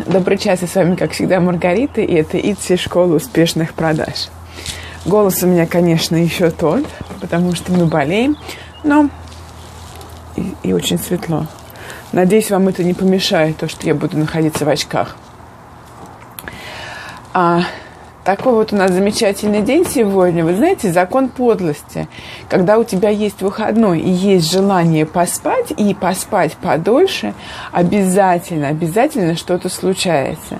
Добрый час, и с вами, как всегда, Маргарита, и это ИТСИ, школа успешных продаж. Голос у меня, конечно, еще тот, потому что мы болеем, но и очень светло. Надеюсь, вам это не помешает, то, что я буду находиться в очках. Такой вот у нас замечательный день сегодня. Вы знаете, закон подлости. Когда у тебя есть выходной и есть желание поспать, и поспать подольше, обязательно что-то случается.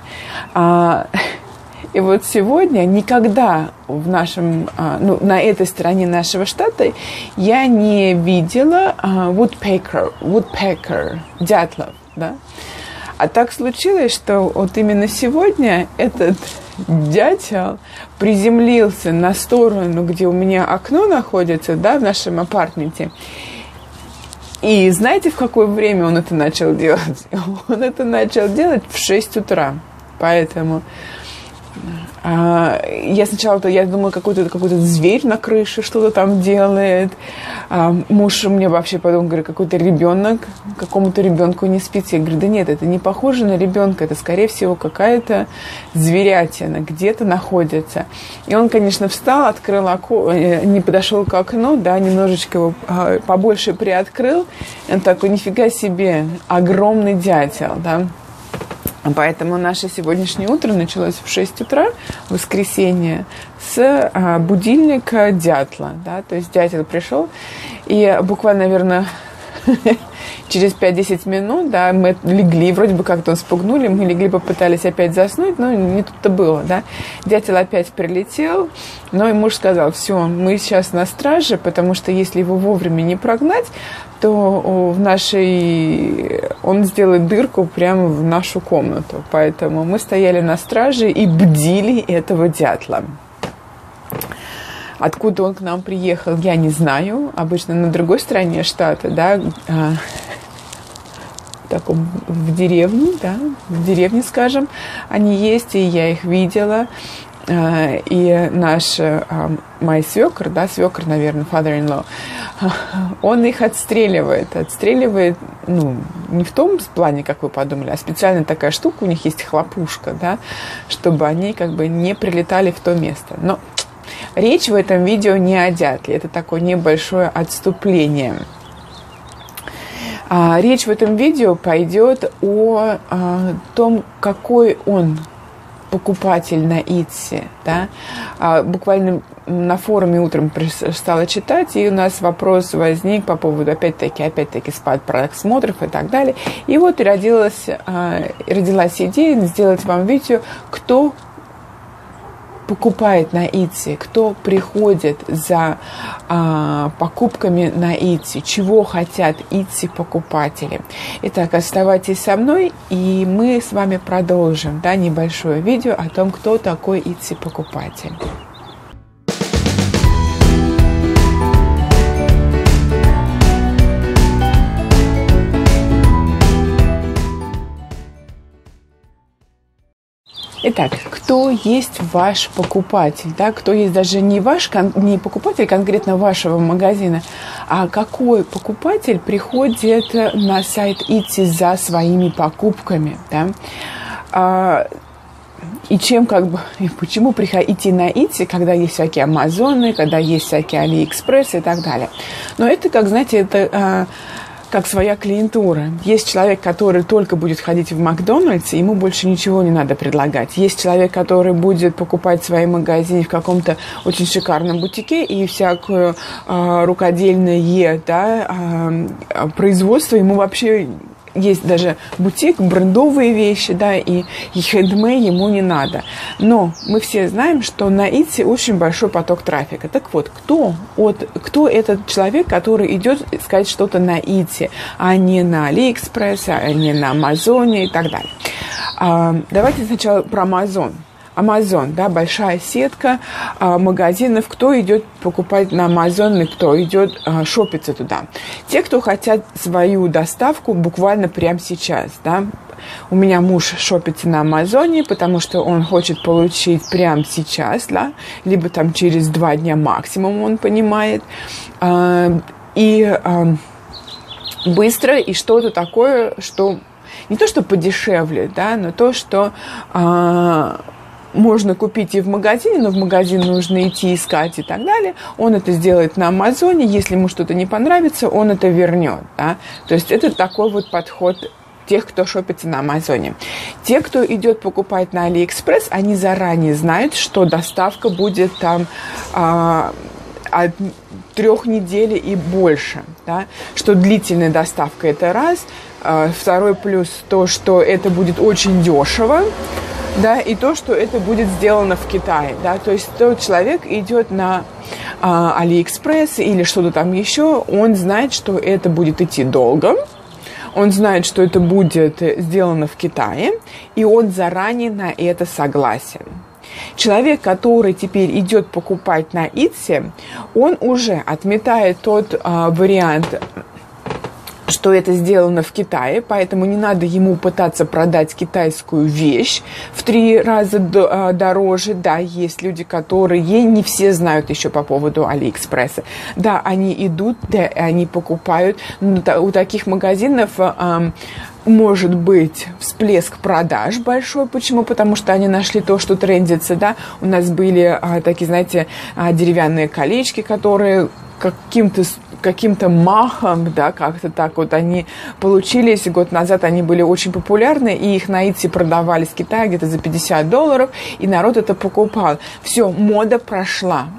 И вот сегодня никогда в нашем, на этой стороне нашего штата я не видела woodpecker, дятлов, да? А так случилось, что вот именно сегодня этот дятел приземлился на сторону, где у меня окно находится, да, в нашем апартменте. И знаете, в какое время он это начал делать? Он это начал делать в 6 утра. Поэтому я сначала думала, какой-то зверь на крыше что-то там делает. Муж у меня вообще подумал, говорит, какой-то ребенок, какому-то ребенку не спится. Я говорю, да нет, это не похоже на ребенка, это, скорее всего, какая-то зверятина где-то находится. И он, конечно, встал, открыл окно, не подошел к окну, да, немножечко его побольше приоткрыл. Он такой, нифига себе, огромный дятел, да. Поэтому наше сегодняшнее утро началось в 6 утра, в воскресенье, с будильника дятла. Да? То есть дятел пришел, и буквально, наверное, через 5-10 минут, да, мы легли, вроде бы как-то спугнули, мы легли, попытались опять заснуть, но не тут-то было, да. Дятел опять прилетел, но и муж сказал, все, мы сейчас на страже, потому что если его вовремя не прогнать, то он сделает дырку прямо в нашу комнату. Поэтому мы стояли на страже и бдили этого дятла. Откуда он к нам приехал, я не знаю. Обычно на другой стороне штата, да, в деревне, скажем, они есть, и я их видела. И мой свекр, наверное, father-in-law, он их отстреливает, не в том плане, как вы подумали, а специально такая штука, у них есть хлопушка, да, чтобы они не прилетали в то место. Но речь в этом видео не о дятле, это такое небольшое отступление. Речь в этом видео пойдет о том, какой он покупатель на ИТСИ, да. Буквально на форуме утром стала читать, и у нас вопрос возник по поводу, опять-таки спад просмотров и так далее. И вот родилась идея сделать вам видео, кто покупает на ИТСИ, кто приходит за покупками на ИТСИ, чего хотят ИТСИ покупатели. Итак, оставайтесь со мной, и мы с вами продолжим, да, небольшое видео о том, кто такой ИТСИ покупатель. Итак, кто есть ваш покупатель, да? Кто есть даже не покупатель конкретно вашего магазина, а какой покупатель приходит на сайт ИТСИ за своими покупками, да? И почему идти на ИТСИ, когда есть всякие Амазоны, когда есть всякие Алиэкспресс и так далее. Но это, как своя клиентура. Есть человек, который только будет ходить в Макдональдс, ему больше ничего не надо предлагать. Есть человек, который будет покупать свои магазины в каком-то очень шикарном бутике и всякую рукодельное, да, производство ему вообще... Есть даже бутик, брендовые вещи, да, и хендмейд ему не надо. Но мы все знаем, что на ИТСИ очень большой поток трафика. Так вот, кто этот человек, который идет искать что-то на ИТСИ, а не на Алиэкспресс, а не на Амазоне и так далее. Давайте сначала про Амазон. Амазон, да, большая сетка магазинов, кто идет покупать на Амазон и кто идет шопиться туда. Те, кто хотят свою доставку буквально прямо сейчас, да. У меня муж шопится на Амазоне, потому что он хочет получить прямо сейчас, да, либо там через 2 дня максимум, он понимает. И быстро, и что-то такое, что не то, что подешевле, да, но то, что можно купить и в магазине, но в магазин нужно идти искать и так далее. Он это сделает на Амазоне. Если ему что-то не понравится, он это вернет. Да? То есть это такой вот подход тех, кто шопится на Амазоне. Те, кто идет покупать на Алиэкспресс, они заранее знают, что доставка будет там от 3 недель и больше. Да? Что длительная доставка – это раз. Второй плюс то, что это будет очень дешево. Да, и то, что это будет сделано в Китае. Да, то есть тот человек идет на Алиэкспресс или что-то там еще, он знает, что это будет идти долго, он знает, что это будет сделано в Китае, и он заранее на это согласен. Человек, который теперь идет покупать на Etsy, он уже отметает тот вариант, что это сделано в Китае, поэтому не надо ему пытаться продать китайскую вещь в 3 раза дороже. Да, есть люди, которые не все знают еще по поводу Алиэкспресса. Да, они идут, да, они покупают. Но у таких магазинов может быть всплеск продаж большой. Почему? Потому что они нашли то, что трендится. Да? У нас были такие, знаете, деревянные колечки, которые каким-то махом, да, как-то так вот они получились. Год назад они были очень популярны, и их на Etsy продавали с Китая где-то за $50, и народ это покупал. Все, мода прошла.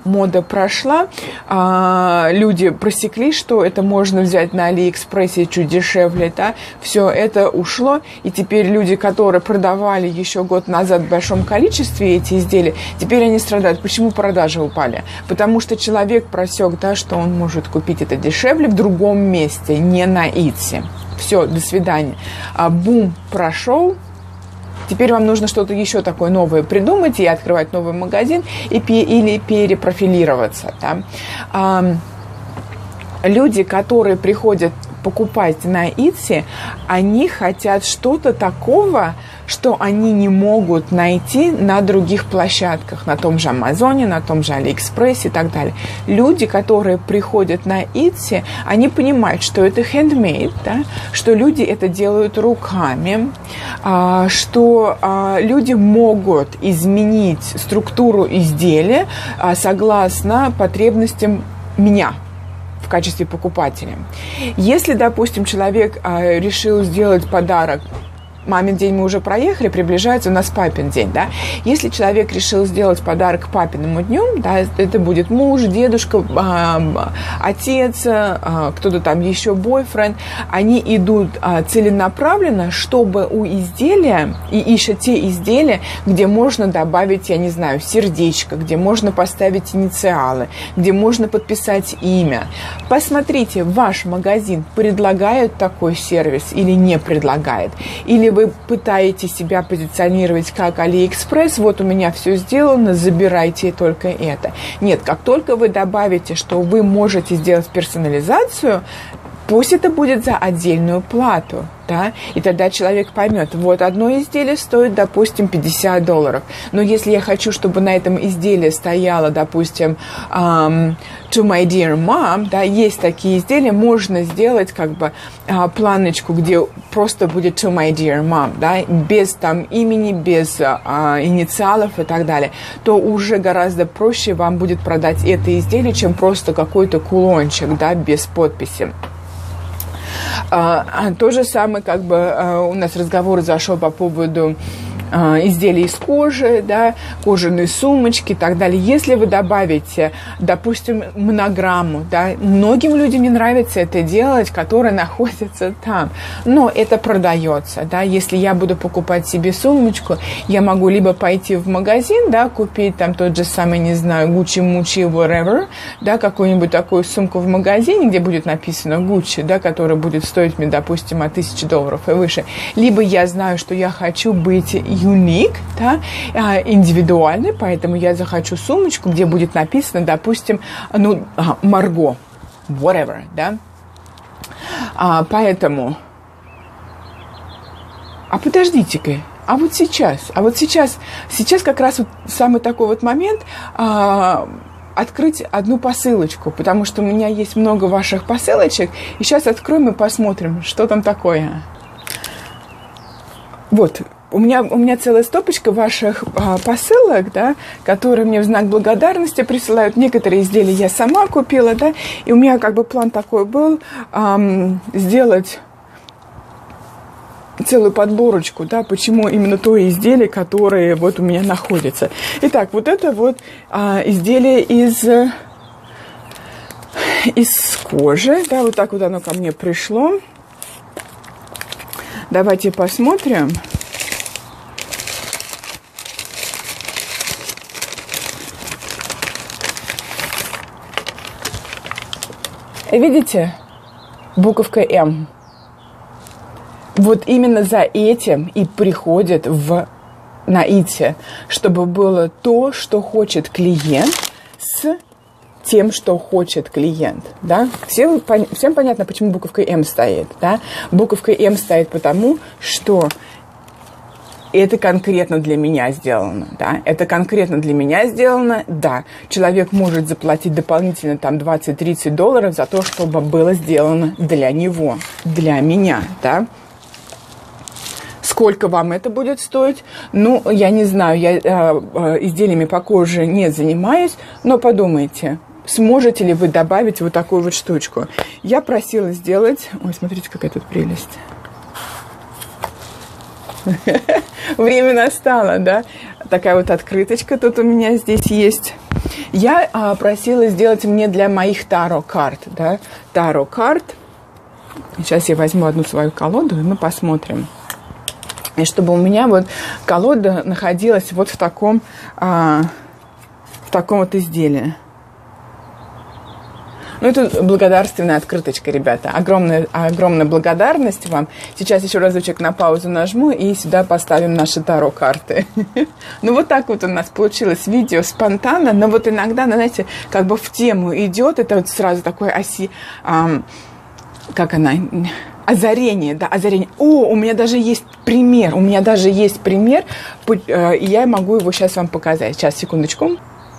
Люди просекли, что это можно взять на Алиэкспрессе чуть дешевле, да. Все это ушло, и теперь люди, которые продавали еще год назад в большом количестве эти изделия, теперь они страдают. Почему продажи упали? Потому что человек просек, да, что он может купить это дешевле в другом месте, не на Etsy. Все, до свидания. Бум прошел. Теперь вам нужно что-то еще такое новое придумать и открывать новый магазин или перепрофилироваться. Да? Люди, которые приходят покупать на Etsy, они хотят что-то такого, что они не могут найти на других площадках, на том же Амазоне, на том же Алиэкспрессе и так далее. Люди, которые приходят на Etsy, они понимают, что это handmade, да, что люди это делают руками, что люди могут изменить структуру изделия согласно потребностям меня в качестве покупателя. Если, допустим, человек решил сделать подарок, мамин день мы уже проехали, приближается у нас папин день, да. Если человек решил сделать подарок к папиному дню, да, это будет муж, дедушка, отец, кто-то там еще, бойфренд, они идут целенаправленно, чтобы у изделия, и ищут те изделия, где можно добавить, я не знаю, сердечко, где можно поставить инициалы, где можно подписать имя. Посмотрите, ваш магазин предлагает такой сервис или не предлагает, или вы пытаетесь себя позиционировать как Алиэкспресс, вот у меня все сделано, забирайте только это. Нет, как только вы добавите, что вы можете сделать персонализацию, пусть это будет за отдельную плату, да, и тогда человек поймет, вот одно изделие стоит, допустим, $50, но если я хочу, чтобы на этом изделии стояло, допустим, to my dear mom, да, есть такие изделия, можно сделать как бы планочку, где просто будет to my dear mom, да, без там имени, без инициалов и так далее, то уже гораздо проще вам будет продать это изделие, чем просто какой-то кулончик, да, без подписи. То же самое, как бы у нас разговор зашел по поводу изделий из кожи, да, кожаные сумочки и так далее. Если вы добавите, допустим, монограмму, да, многим людям не нравится это делать, которые находятся там, но это продается, да. Если я буду покупать себе сумочку, я могу либо пойти в магазин, да, купить там тот же самый, не знаю, Gucci, Mucci, whatever, да, какую-нибудь такую сумку в магазине, где будет написано Gucci, да, которая будет стоить мне, допустим, от $1000 и выше. Либо я знаю, что я хочу быть unique, да, индивидуальный, поэтому я захочу сумочку, где будет написано, допустим, ну, Марго, whatever, да. Поэтому, подождите-ка, вот сейчас как раз вот самый такой вот момент, открыть одну посылочку, потому что у меня есть много ваших посылочек, и сейчас откроем и посмотрим, что там такое. Вот, у меня целая стопочка ваших посылок, да, которые мне в знак благодарности присылают. Некоторые изделия я сама купила, да, и у меня как бы план такой был сделать целую подборочку, да, почему именно то изделие, которое вот у меня находится. Итак, вот это вот изделие из кожи, да, вот так вот оно ко мне пришло. Давайте посмотрим. Видите? Буковка М. Вот именно за этим и приходят в наитие, чтобы было то, что хочет клиент, с тем, что хочет клиент. Да? Всем понятно, почему буковка М стоит. Да? Буковка М стоит потому, что это конкретно для меня сделано. Да? Это конкретно для меня сделано. Да, человек может заплатить дополнительно там $20-30 за то, чтобы было сделано для него, для меня. Да? Сколько вам это будет стоить? Ну, я не знаю, я изделиями по коже не занимаюсь, но подумайте, сможете ли вы добавить вот такую вот штучку. Я просила сделать... Ой, смотрите, какая тут прелесть. Время настало, да? Такая вот открыточка тут у меня здесь есть. Я просила сделать мне для моих таро-карт, да? Таро-карт. Сейчас я возьму одну свою колоду, и мы посмотрим. И чтобы у меня вот колода находилась вот в таком вот изделии. Ну, это благодарственная открыточка, ребята. Огромная благодарность вам. Сейчас еще разочек на паузу нажму и сюда поставим наши таро-карты. Ну, вот так вот у нас получилось видео спонтанно. Но вот иногда, знаете, как бы в тему идет. Это вот сразу такое озарение, да, озарение. О, у меня даже есть пример. И я могу его сейчас вам показать. Сейчас, секундочку.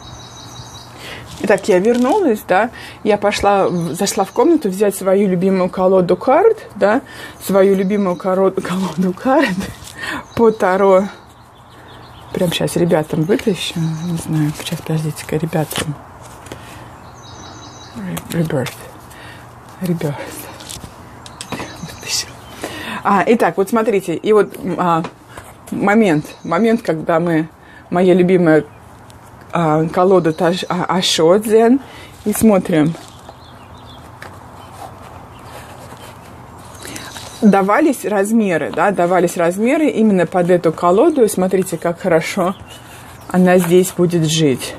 Итак, я вернулась, да, я зашла в комнату взять свою любимую колоду карт, да, свою любимую колоду карт по Таро. Прямо сейчас ребятам вытащу, не знаю, сейчас, подождите-ка, ребятам. Rebirth. Итак, вот смотрите, и вот момент, когда моя любимая колода Ашо Дзен, и смотрим. Давались размеры именно под эту колоду, и смотрите, как хорошо она здесь будет жить.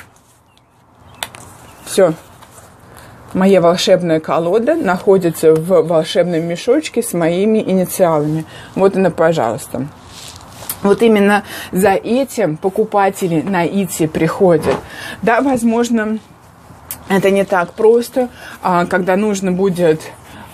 Все. Моя волшебная колода находится в волшебном мешочке с моими инициалами. Вот она, пожалуйста. Вот именно за этим покупатели на Etsy приходят. Да, возможно, это не так просто, когда нужно будет...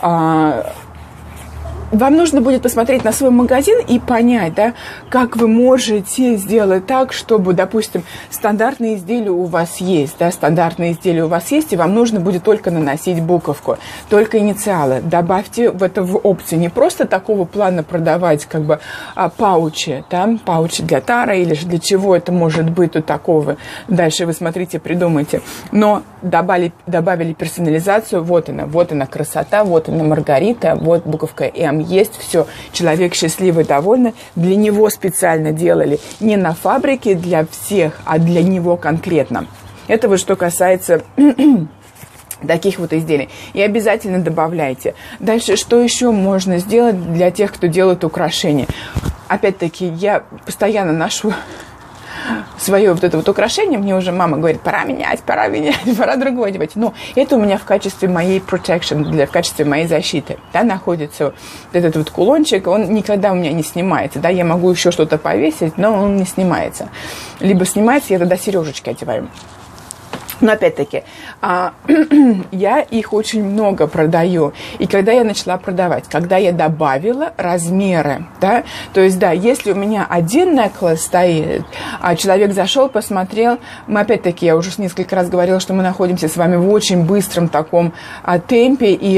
Вам нужно будет посмотреть на свой магазин и понять, да, как вы можете сделать так, чтобы, допустим, стандартные изделия у вас есть, и вам нужно будет только наносить буковку, только инициалы. Добавьте в это в опцию. Не просто такого плана продавать, как бы, паучи, да, паучи для тара или же для чего это может быть тут такого. Дальше вы смотрите, придумайте. Но добавили персонализацию, вот она красота, вот она Маргарита, вот буковка М. Есть все, человек счастливый, довольный. Для него специально делали не на фабрике для всех, а для него конкретно. Это вот что касается таких вот изделий. И обязательно добавляйте. Дальше, что еще можно сделать для тех, кто делает украшения? Опять-таки, я постоянно ношу свое вот это вот украшение, мне уже мама говорит, пора менять, пора другое одевать. Но это у меня в качестве моей protection, в качестве моей защиты, да, находится вот этот вот кулончик, он никогда у меня не снимается, да, я могу еще что-то повесить, но он не снимается. Либо снимается, я тогда сережечки одеваю. Но опять-таки, я их очень много продаю. И когда я начала продавать, когда я добавила размеры, да, то есть, да, если у меня один necklace стоит, человек зашел, посмотрел, мы опять-таки, я уже несколько раз говорила, что мы находимся с вами в очень быстром таком темпе, и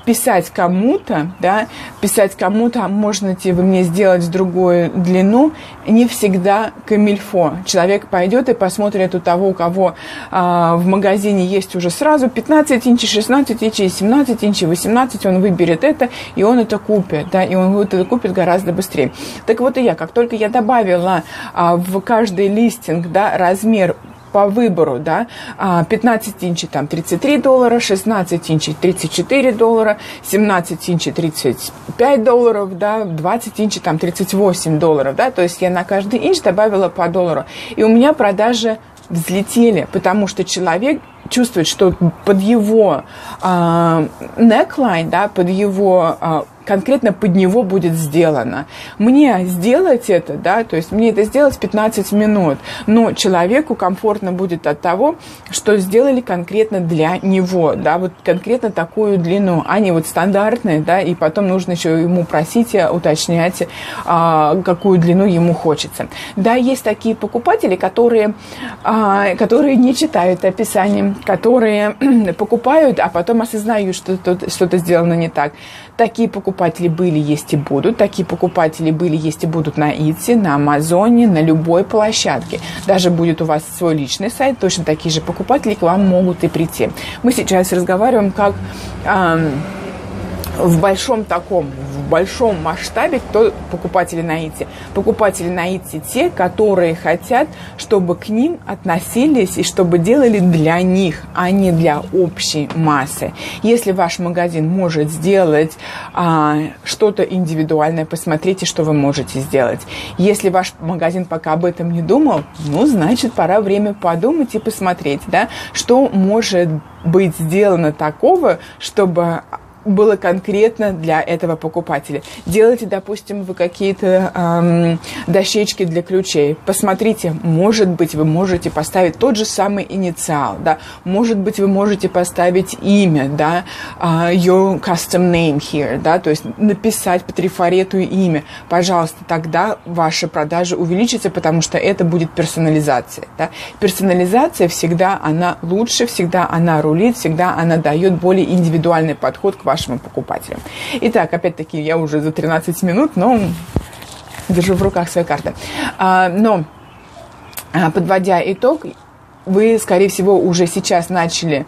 писать кому-то, да, можете вы мне сделать другую длину, не всегда камильфо. Человек пойдет и посмотрит у того, у кого в магазине есть уже сразу 15 инчей, 16 инчей, 17 инчей, 18, он выберет это, и он это купит, да, и он это купит гораздо быстрее. Так вот и я, как только я добавила в каждый листинг, да, размер по выбору, да, 15 инчей там $33, 16 инчей $34, 17 инчей $35, да, 20 инчей там $38, да, то есть я на каждый инч добавила по $1, и у меня продажи взлетели, потому что человек чувствует, что под его neckline, да, под его конкретно под него будет сделано. Мне сделать это, да, то есть мне это сделать 15 минут, но человеку комфортно будет от того, что сделали конкретно для него, да, вот конкретно такую длину, а не вот стандартные, да, и потом нужно еще ему просить, уточнять, какую длину ему хочется. Да, есть такие покупатели, которые не читают описание, которые покупают, а потом осознают, что что-то сделано не так. Такие покупатели были, есть и будут. Такие покупатели были, есть и будут на Etsy, на Амазоне, на любой площадке. Даже будет у вас свой личный сайт, точно такие же покупатели к вам могут и прийти. Мы сейчас разговариваем как в большом масштабе, кто покупатели на Etsy. Покупатели на Etsy те, которые хотят, чтобы к ним относились и чтобы делали для них, а не для общей массы. Если ваш магазин может сделать что-то индивидуальное, посмотрите, что вы можете сделать. Если ваш магазин пока об этом не думал, ну, значит, пора время подумать и посмотреть, да, что может быть сделано такого, чтобы было конкретно для этого покупателя. Делайте, допустим, вы какие-то дощечки для ключей. Посмотрите, может быть, вы можете поставить тот же самый инициал, да, может быть, вы можете поставить имя, да, your custom name here, да, то есть написать по трафарету имя. Пожалуйста, тогда ваши продажи увеличатся, потому что это будет персонализация, да. Персонализация всегда она лучше, всегда она рулит, всегда она дает более индивидуальный подход к вашим покупателям. Итак, опять-таки, я уже за 13 минут, но держу в руках свои карты. Но, подводя итог, вы, скорее всего, уже сейчас начали,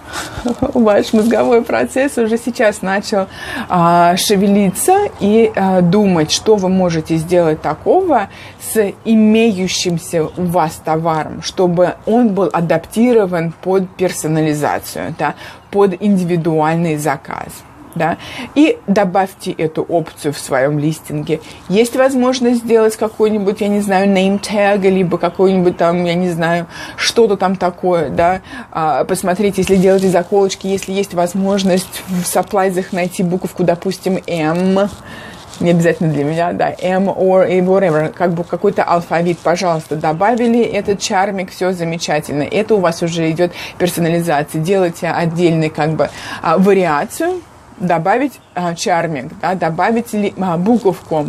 ваш мозговой процесс уже сейчас начал шевелиться и думать, что вы можете сделать такого с имеющимся у вас товаром, чтобы он был адаптирован под персонализацию, да, под индивидуальный заказ. Да, и добавьте эту опцию в своем листинге. Есть возможность сделать какой-нибудь, я не знаю, name tag, либо какой-нибудь там, я не знаю, что-то там такое, да. Посмотрите, если делаете заколочки, если есть возможность в supplies найти буковку, допустим, M, не обязательно для меня, да, M or whatever, как бы какой-то алфавит, пожалуйста, добавили этот чармик, все замечательно. Это у вас уже идет персонализация. Делайте отдельный, как бы, вариацию, добавить чарминг, да, добавить буковку,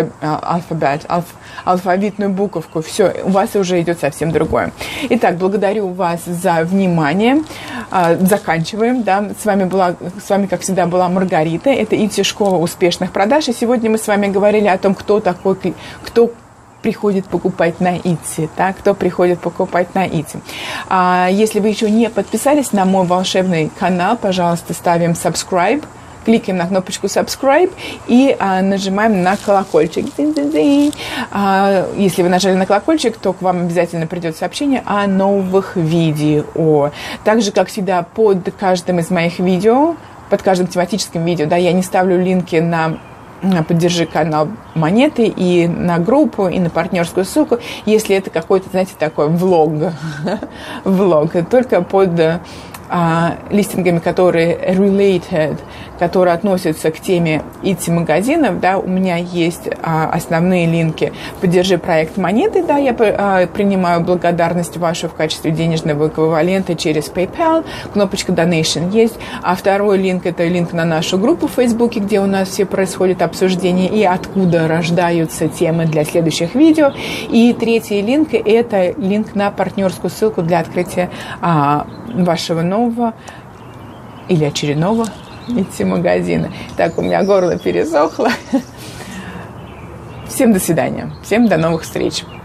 алфавитную буковку. Все, у вас уже идет совсем другое. Итак, благодарю вас за внимание. Заканчиваем. Да. С вами, как всегда, была Маргарита. Это Etsy школа успешных продаж. И сегодня мы с вами говорили о том, кто приходит покупать на Etsy, да, кто приходит покупать на Etsy. Если вы еще не подписались на мой волшебный канал, пожалуйста, ставим subscribe, кликаем на кнопочку subscribe и нажимаем на колокольчик. Если вы нажали на колокольчик, то к вам обязательно придет сообщение о новых видео. Также, как всегда, под каждым из моих видео, под каждым тематическим видео, да, я не ставлю линки на поддержи канал Монеты и на группу, и на партнерскую ссылку, если это какой-то, знаете, такой влог, только под листингами, которые related, которые относятся к теме Etsy-магазинов, да, у меня есть основные линки. Поддержи проект Монеты, да, я принимаю благодарность вашу в качестве денежного эквивалента через PayPal, кнопочка Donation есть, а второй линк – это линк на нашу группу в Фейсбуке, где у нас все происходит обсуждение и откуда рождаются темы для следующих видео, и третий линк – это линк на партнерскую ссылку для открытия вашего нового или очередного идти в магазины. Так, у меня горло пересохло. Всем до свидания. Всем до новых встреч.